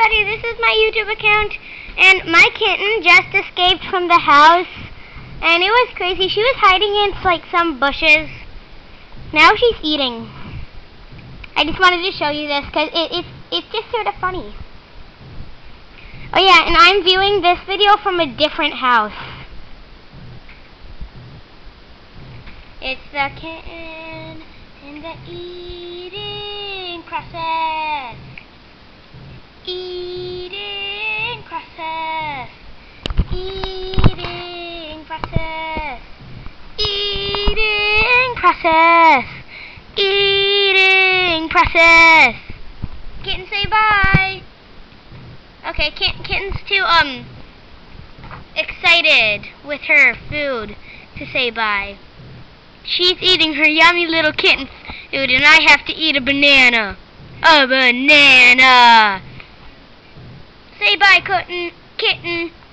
everybody, this is my YouTube account, and my kitten just escaped from the house, and it was crazy. She was hiding in like some bushes. Now she's eating. I just wanted to show you this because it's just sort of funny. Oh yeah, and I'm viewing this video from a different house. It's the kitten in the eating process. Eating process. Eating process. Eating process. Eating process. Kitten, say bye. Okay, kitten's too excited with her food to say bye. She's eating her yummy little kitten food, and I have to eat a banana. A banana. Say bye, kitten.